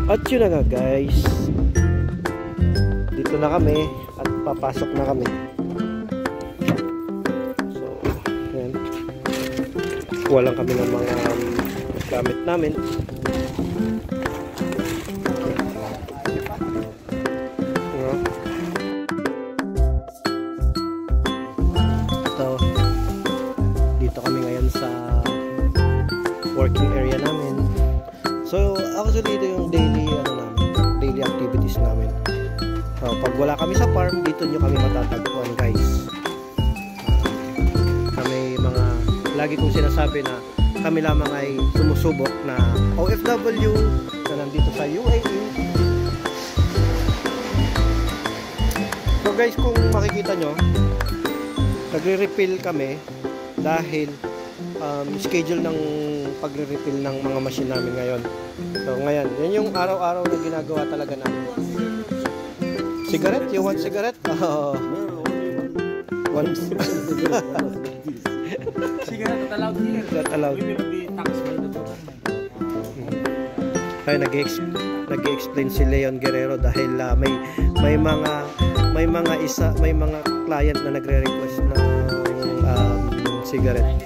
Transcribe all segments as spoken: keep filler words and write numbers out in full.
At yun na nga guys, dito na kami at papasok na kami. So yan, kuha lang kami ng mga um, gamit namin. Ito, dito kami ngayon sa working area namin. So actually ito yung daily ano namin, daily activities namin. So, pag wala kami sa farm, dito nyo kami matatagpuan guys. Kami mga, lagi kong sinasabi na kami lamang ay sumusubok na O F W na nandito sa U A E. So guys, kung makikita nyo, nagre-refill kami dahil um, schedule ng pagre-refill ng mga machine namin ngayon. So ngayon, yan yung araw-araw na ginagawa talaga namin. Cigarette? You want cigarette? Oh. One cigarette not allowed here. Not allowed. We will be taxed by the government. Ay, nag-explain si Leon Guerrero dahil uh, may may mga may mga isa may mga client na nagre-request ng um, cigarette.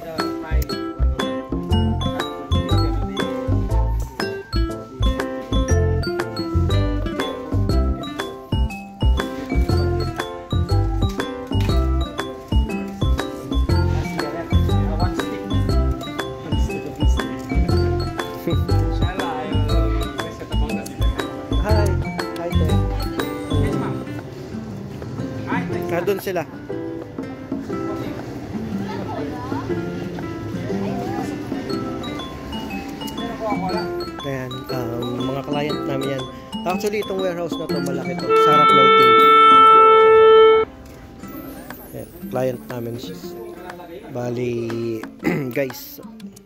Doon sila. Ayan, um, mga client namin yan. Actually, itong warehouse na to malaki to. Sarap Floating. Ayan, client namin. Bali, guys,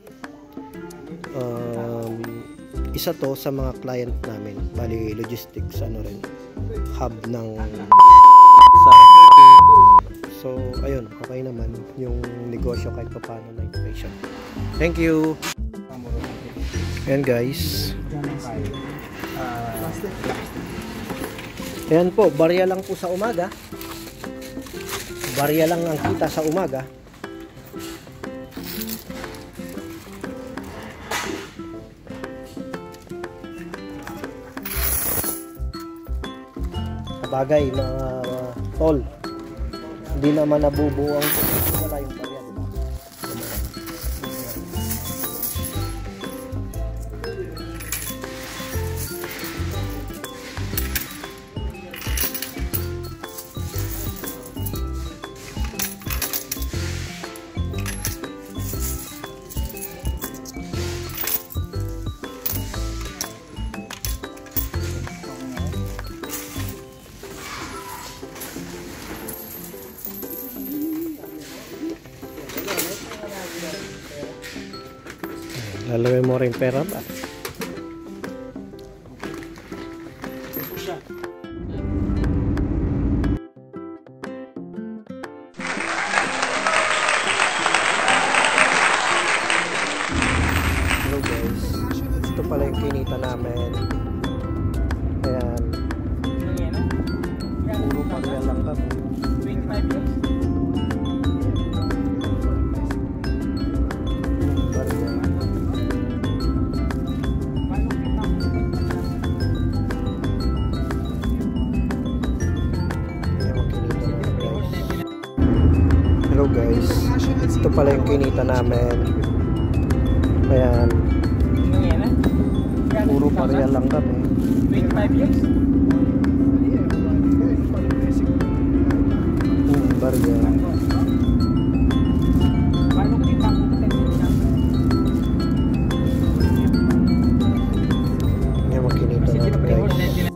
um, isa to sa mga client namin. Bali, logistics, ano rin, hub ng Sarap Floating. So, ayun, okay naman yung negosyo kahit pa paano na inflation. Thank you! Ayan guys. Ayan po, barya lang po sa umaga. Barya lang ang kita sa umaga. Kabagay mga uh, tol. Hindi naman nabubuo ang wala yung barya, diba? Lalagay mo rin pera ba? Hello guys. Ito pala yung kinita namin. Ayan. Puro pagya lang kami. twenty-five years? Hello guys, ito pala yung kinita namin. Ayan, puro pareha lang kami. twenty-five years? Hmm, pareha. Ayan, magkinita namin guys.